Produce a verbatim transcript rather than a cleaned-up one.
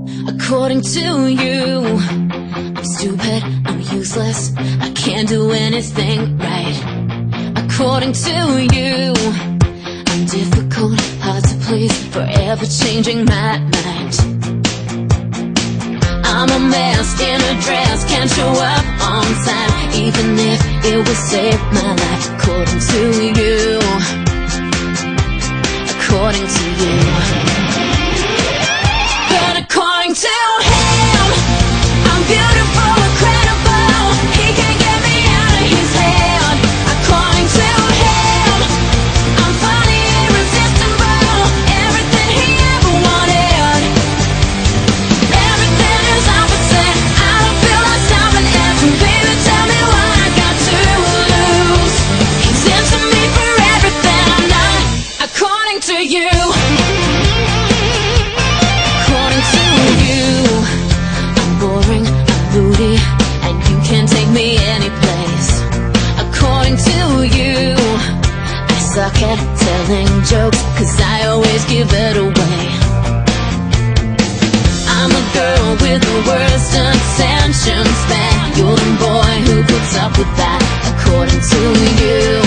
According to you, I'm stupid, I'm useless, I can't do anything right. According to you, I'm difficult, hard to please, forever changing my mind. I'm a mess in a dress, can't show up on time, even if it will save my life. According to you, according to you. But according to him, I'm beautiful, incredible, he can't get me out of his head. According to him, I'm funny, irresistible, everything he ever wanted. Everything is opposite, I don't feel like stopping it. Baby, tell me what I got to lose. He's into me for everything I'm not. According to you, according to you, I'm boring, I'm moody, and you can't take me anyplace. According to you, I suck at telling jokes, cause I always give it away. I'm a girl with the worst intentions, man. You're the boy who puts up with that. According to you.